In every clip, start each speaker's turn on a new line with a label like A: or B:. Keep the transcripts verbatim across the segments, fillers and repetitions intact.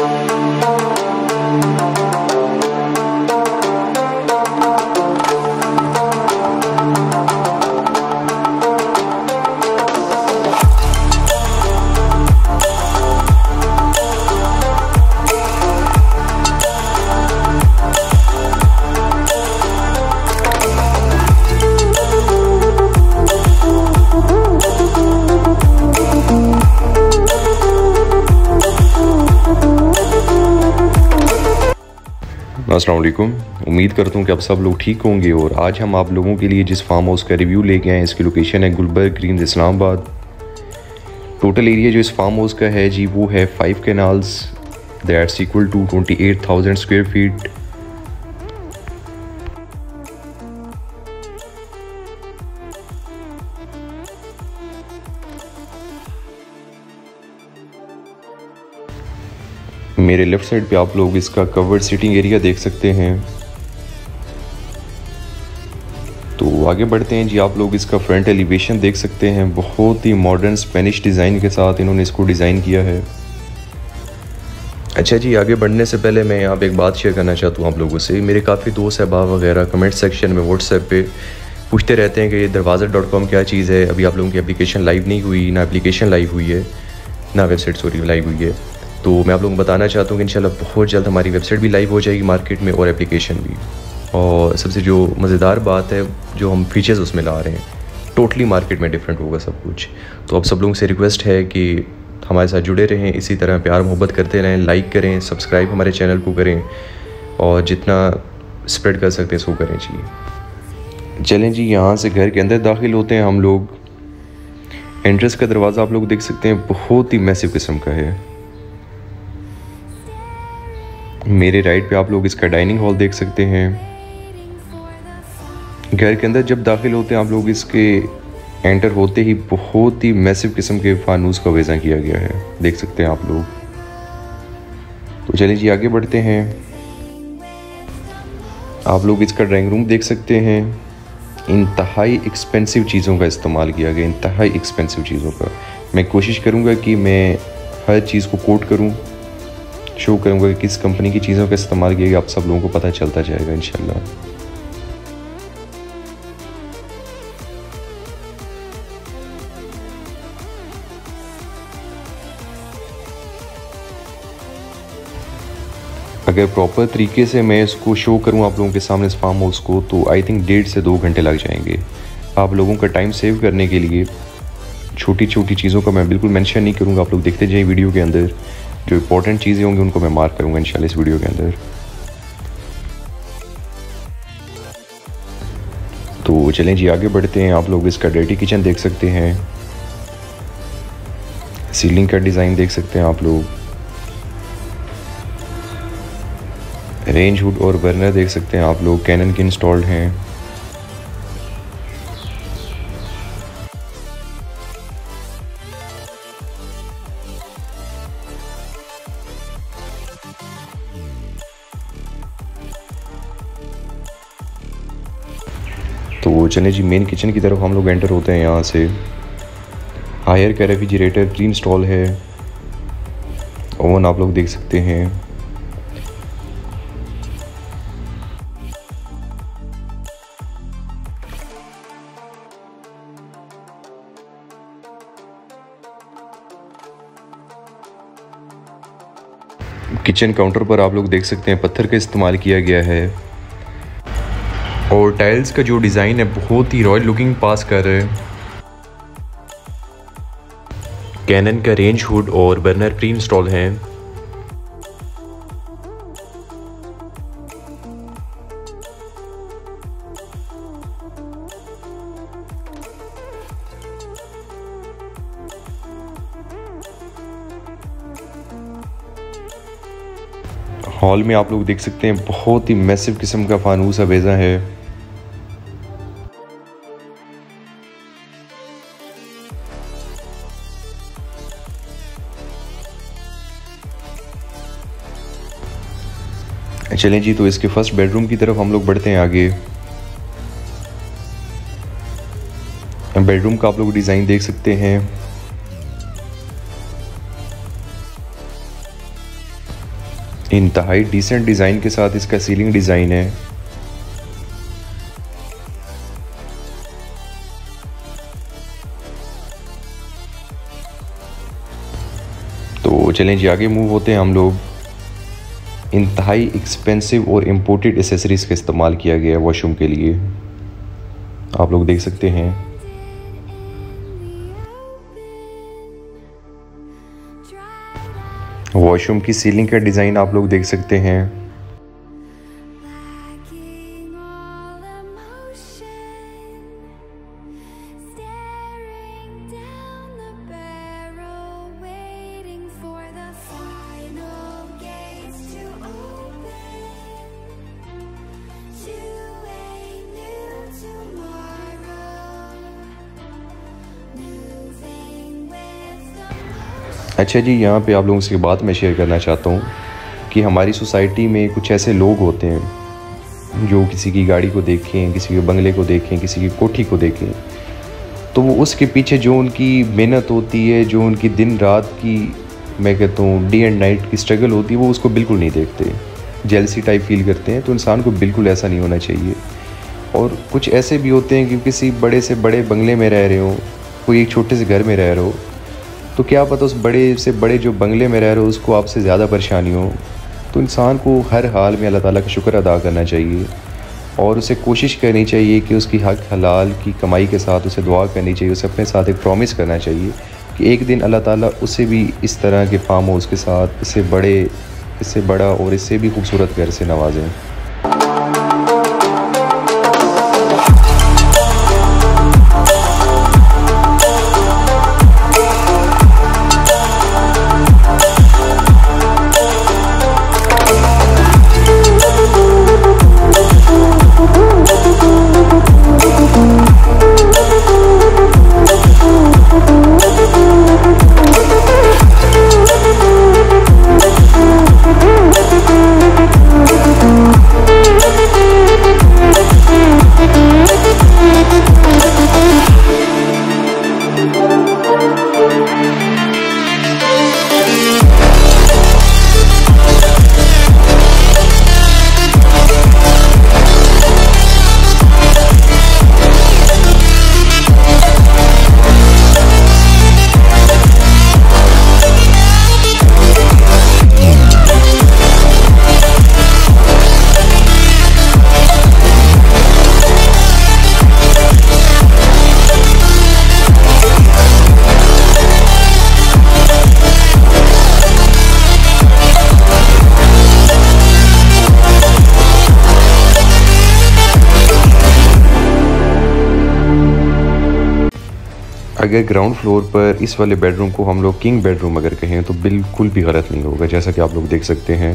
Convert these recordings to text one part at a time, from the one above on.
A: अस्सलाम वालेकुम। उम्मीद करता हूँ कि आप सब लोग ठीक होंगे। और आज हम आप लोगों के लिए जिस फार्म हाउस का रिव्यू लेके आए हैं, इसकी लोकेशन है Gulberg Greens Islamabad. Total area जो इस फार्म हाउस का है जी वो है five kanals, that's equal to twenty eight thousand square feet. मेरे लेफ़्ट साइड पे आप लोग इसका कवर्ड सिटिंग एरिया देख सकते हैं। तो आगे बढ़ते हैं जी। आप लोग इसका फ्रंट एलिवेशन देख सकते हैं, बहुत ही मॉडर्न स्पेनिश डिज़ाइन के साथ इन्होंने इसको डिज़ाइन किया है। अच्छा जी, आगे बढ़ने से पहले मैं यहाँ पे एक बात शेयर करना चाहता हूँ आप लोगों से। मेरे काफ़ी दोस्त अहबाब वगैरह कमेंट सेक्शन में व्हाट्सएप पे पूछते रहते हैं कि ये दरवाज़ा डॉट कॉम क्या चीज़ है। अभी आप लोगों की एप्लीकेशन लाइव नहीं हुई, ना एप्लीकेशन लाइव हुई है, ना वेबसाइट सॉरी लाइव हुई है। तो मैं आप लोगों को बताना चाहता हूँ कि इंशाल्लाह बहुत जल्द हमारी वेबसाइट भी लाइव हो जाएगी मार्केट में, और एप्लीकेशन भी। और सबसे जो मज़ेदार बात है, जो हम फीचर्स उसमें ला रहे हैं, टोटली मार्केट में डिफरेंट होगा सब कुछ। तो अब सब लोगों से रिक्वेस्ट है कि हमारे साथ जुड़े रहें, इसी तरह प्यार मोहब्बत करते रहें, लाइक करें, सब्सक्राइब हमारे चैनल को करें, और जितना स्प्रेड कर सकते हैं सो करें जी। चलें जी, यहाँ से घर के अंदर दाखिल होते हैं हम लोग। एंट्रेंस का दरवाज़ा आप लोग देख सकते हैं, बहुत ही मैसिव किस्म का है। मेरे राइट पे आप लोग इसका डाइनिंग हॉल देख सकते हैं। घर के अंदर जब दाखिल होते हैं आप लोग, इसके एंटर होते ही बहुत ही मैसिव किस्म के फानूस का वेज़ा किया गया है, देख सकते हैं आप लोग। तो चलिए जी आगे बढ़ते हैं। आप लोग इसका ड्राइंग रूम देख सकते हैं। इंतहाई एक्सपेंसिव चीज़ों का इस्तेमाल किया गया, इंतहाई एक्सपेंसिव चीज़ों का। मैं कोशिश करूँगा कि मैं हर चीज़ को कोट करूँ, शो करूँगा कि किस कंपनी की चीज़ों का इस्तेमाल किया गया, आप सब लोगों को पता चलता जाएगा इंशाल्लाह। अगर प्रॉपर तरीके से मैं इसको शो करूँ आप लोगों के सामने इस फार्म हाउस को, तो आई थिंक डेढ़ से दो घंटे लग जाएंगे। आप लोगों का टाइम सेव करने के लिए छोटी छोटी चीज़ों का मैं बिल्कुल मेंशन नहीं करूँगा, आप लोग देखते जाइए वीडियो के अंदर। जो इंपॉर्टेंट चीज़ें होंगी उनको मैं मार्क करूँगा इंशाल्लाह इस वीडियो के अंदर। तो चलें जी आगे बढ़ते हैं। आप लोग इसका डर्टी किचन देख सकते हैं, सीलिंग का डिज़ाइन देख सकते हैं आप लोग, रेंज हुड और बर्नर देख सकते हैं आप लोग, कैनन के इंस्टॉल्ड हैं। तो चलें जी मेन किचन की तरफ हम लोग एंटर होते हैं। यहाँ से हायर का रेफ्रिजरेटर प्री इंस्टॉल है, ओवन आप लोग देख सकते हैं। किचन काउंटर पर आप लोग देख सकते हैं पत्थर का इस्तेमाल किया गया है, और टाइल्स का जो डिज़ाइन है बहुत ही रॉयल लुकिंग पास कर रहा है। कैनन का रेंज हुड और बर्नर प्री इंस्टॉल हैं। हॉल में आप लोग देख सकते हैं बहुत ही मैसिव किस्म का फानूस अवेजा है। चलें जी, तो इसके फर्स्ट बेडरूम की तरफ हम लोग बढ़ते हैं आगे। बेडरूम का आप लोग डिज़ाइन देख सकते हैं। इंतहाई डिसेंट डिज़ाइन के साथ इसका सीलिंग डिज़ाइन है। तो चलें जी आगे मूव होते हैं हम लोग। इंतहाई एक्सपेंसिव और इम्पोर्टेड एसेसरीज़ का इस्तेमाल किया गया है वॉशरूम के लिए, आप लोग देख सकते हैं। वॉशरूम की सीलिंग का डिज़ाइन आप लोग देख सकते हैं। अच्छा जी, यहाँ पे आप लोगों से बात मैं शेयर करना चाहता हूँ कि हमारी सोसाइटी में कुछ ऐसे लोग होते हैं जो किसी की गाड़ी को देखें, किसी के बंगले को देखें, किसी की कोठी को देखें, तो वो उसके पीछे जो उनकी मेहनत होती है, जो उनकी दिन रात की, मैं कहता हूँ डे एंड नाइट की स्ट्रगल होती है, वो उसको बिल्कुल नहीं देखते, जेलसी टाइप फील करते हैं। तो इंसान को बिल्कुल ऐसा नहीं होना चाहिए। और कुछ ऐसे भी होते हैं कि किसी बड़े से बड़े बंगले में रह रहे हो, कोई एक छोटे से घर में रह रहे हो, तो क्या पता उस बड़े से बड़े जो बंगले में रह रहे हो उसको आपसे ज़्यादा परेशानी हो। तो इंसान को हर हाल में अल्लाह ताला का शुक्र अदा करना चाहिए और उसे कोशिश करनी चाहिए कि उसकी हक हलाल की कमाई के साथ उसे दुआ करनी चाहिए, उसे अपने साथ एक प्रॉमिस करना चाहिए कि एक दिन अल्लाह ताला उसे भी इस तरह के फार्म हाउस के साथ इससे बड़े इससे बड़ा और इससे भी खूबसूरत घर से नवाजें। अगर ग्राउंड फ्लोर पर इस वाले बेडरूम को हम लोग किंग बेडरूम अगर कहें तो बिल्कुल भी गलत नहीं होगा, जैसा कि आप लोग देख सकते हैं।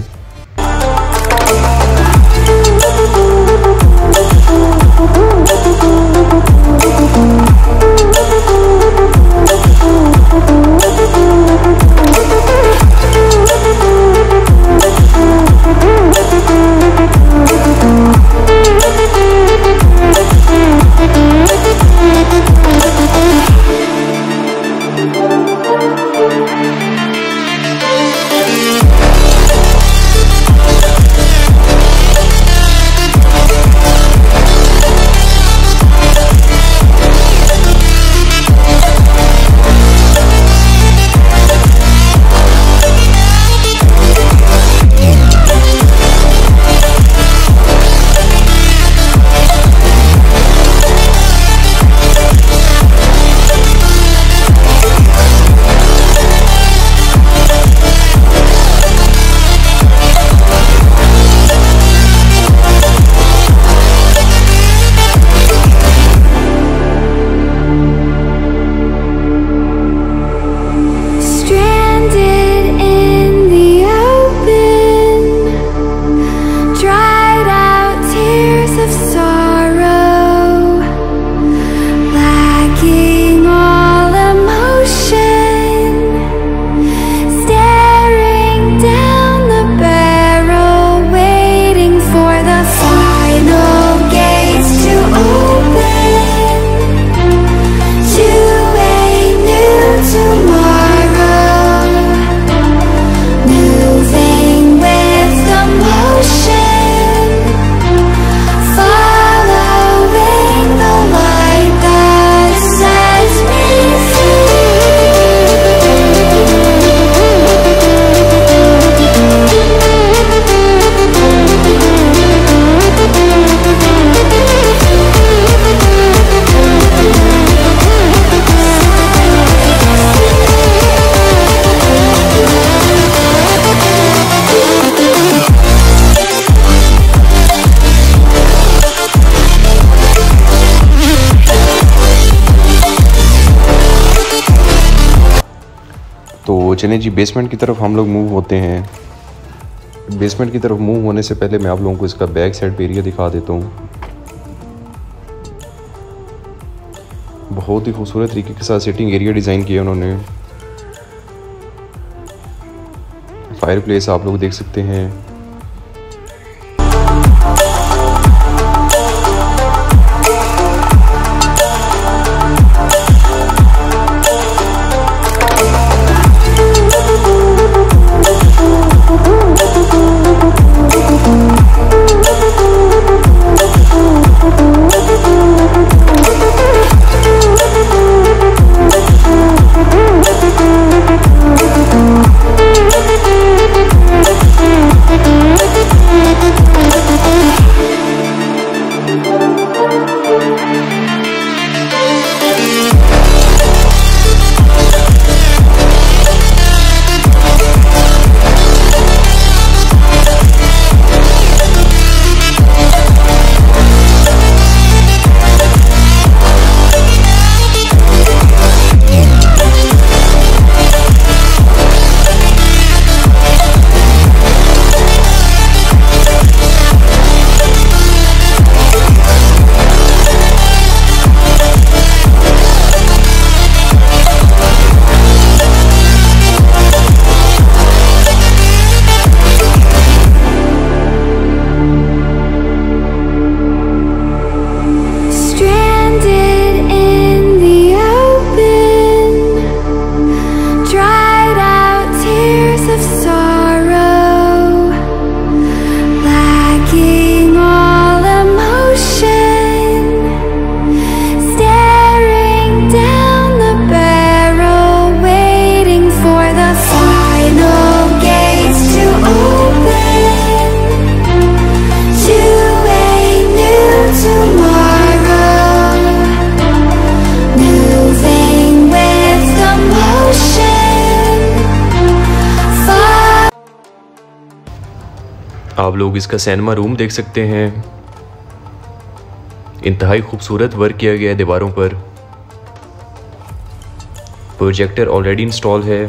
A: चलें जी बेसमेंट की तरफ हम लोग मूव होते हैं। बेसमेंट की तरफ मूव होने से पहले मैं आप लोगों को इसका बैक साइड एरिया दिखा देता हूँ। बहुत ही खूबसूरत तरीके के साथ सिटिंग एरिया डिज़ाइन किया उन्होंने। फायर प्लेस आप लोग देख सकते हैं। आप लोग इसका सिनेमा रूम देख सकते हैं। इंतहाई खूबसूरत वर्क किया गया है दीवारों पर। प्रोजेक्टर ऑलरेडी इंस्टॉल है।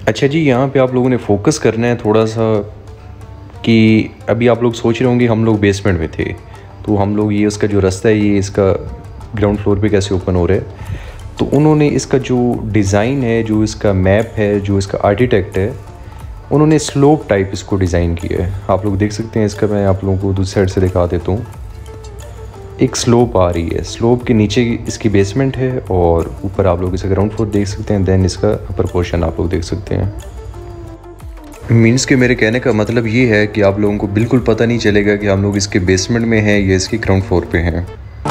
A: अच्छा जी, यहाँ पे आप लोगों ने फोकस करना है थोड़ा सा कि अभी आप लोग सोच रहे होंगे हम लोग बेसमेंट में थे, तो हम लोग ये उसका जो रास्ता है ये इसका ग्राउंड फ्लोर पे कैसे ओपन हो रहा है। तो उन्होंने इसका जो डिज़ाइन है, जो इसका मैप है, जो इसका आर्किटेक्ट है, उन्होंने स्लोप टाइप इसको डिज़ाइन किया है। आप लोग देख सकते हैं इसका, मैं आप लोगों को दूसरी साइड से दिखा देता हूँ। एक स्लोप आ रही है, स्लोप के नीचे इसकी बेसमेंट है और ऊपर आप लोग इसका ग्राउंड फ्लोर देख सकते हैं, देन इसका अपर पोर्शन आप लोग देख सकते हैं। मीन्स के मेरे कहने का मतलब ये है कि आप लोगों को बिल्कुल पता नहीं चलेगा कि हम लोग इसके बेसमेंट में हैं या इसके ग्राउंड फ्लोर पे हैं।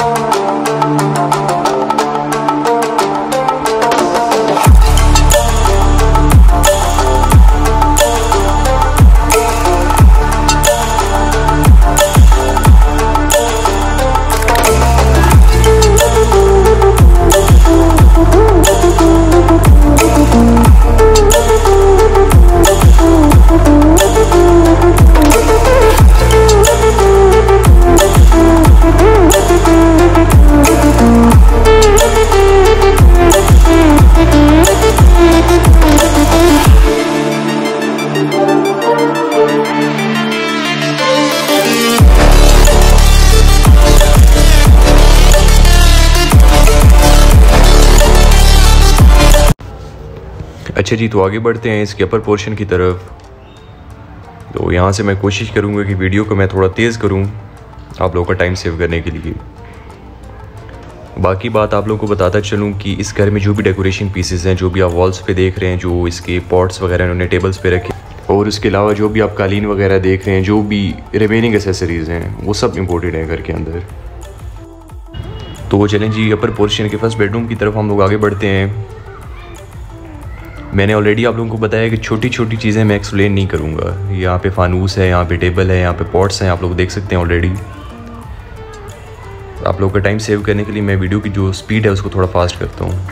A: अच्छा जी, तो आगे बढ़ते हैं इसके अपर पोर्शन की तरफ। तो यहाँ से मैं कोशिश करूँगा कि वीडियो को मैं थोड़ा तेज़ करूँ आप लोगों का टाइम सेव करने के लिए। बाकी बात आप लोगों को बताता चलूँ कि इस घर में जो भी डेकोरेशन पीसेस हैं, जो भी आप वॉल्स पे देख रहे हैं, जो इसके पॉट्स वगैरह उन्होंने टेबल्स पे रखे, और उसके अलावा जो भी आप कालीन वगैरह देख रहे हैं, जो भी रिमेनिंग एसेसरीज़ हैं, वो सब इम्पोर्टेड हैं घर के अंदर। तो चलें जी, अपर पोर्शन के फर्स्ट बेडरूम की तरफ हम लोग आगे बढ़ते हैं। मैंने ऑलरेडी आप लोगों को बताया कि छोटी छोटी चीज़ें मैं एक्सप्लेन नहीं करूँगा। यहाँ पे फानूस है, यहाँ पे टेबल है, यहाँ पे पॉट्स हैं, आप लोग देख सकते हैं ऑलरेडी। आप लोगों का टाइम सेव करने के लिए मैं वीडियो की जो स्पीड है उसको थोड़ा फास्ट करता हूँ।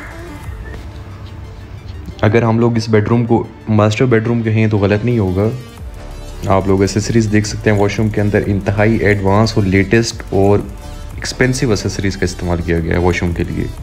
A: अगर हम लोग इस बेडरूम को मास्टर बेडरूम कहें तो गलत नहीं होगा। आप लोग एसेसरीज़ देख सकते हैं वॉशरूम के अंदर इंतहाई एडवांस और लेटेस्ट और एक्सपेंसिव एसेसरीज़ का इस्तेमाल किया गया है वॉशरूम के लिए।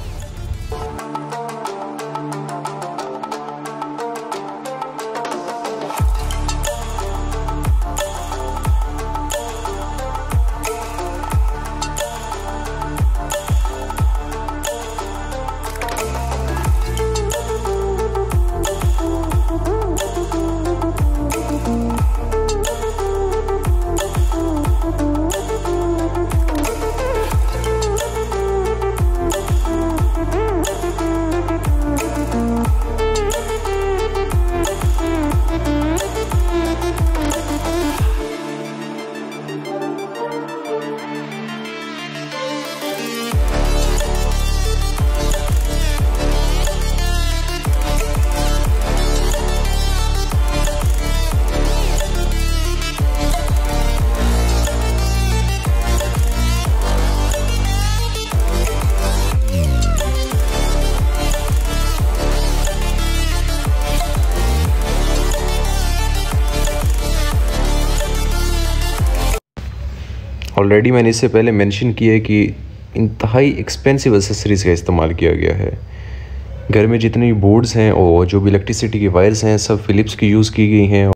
A: ऑलरेडी मैंने इससे पहले मेंशन किया है कि इंतहाई एक्सपेंसिव एसेसरीज़ का इस्तेमाल किया गया है। घर में जितने भी बोर्ड्स हैं और जो भी इलेक्ट्रिसिटी की वायर्स हैं सब फ़िलिप्स की यूज़ की गई हैं।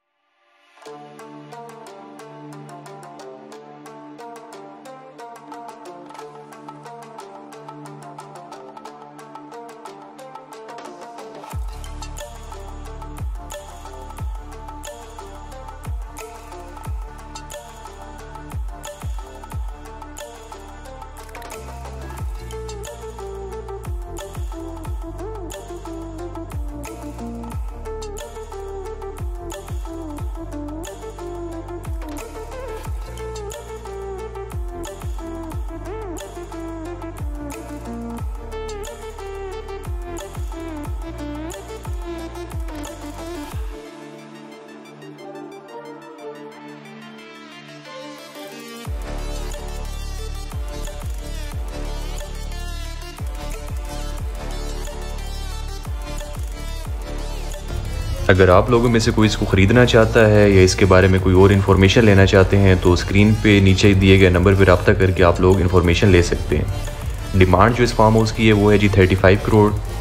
A: अगर आप लोगों में से कोई इसको ख़रीदना चाहता है या इसके बारे में कोई और इन्फॉर्मेशन लेना चाहते हैं तो स्क्रीन पे नीचे दिए गए नंबर पर रब्ता करके आप लोग इन्फॉर्मेशन ले सकते हैं। डिमांड जो इस फार्म हाउस की है वो है जी थर्टी फाइव करोड़।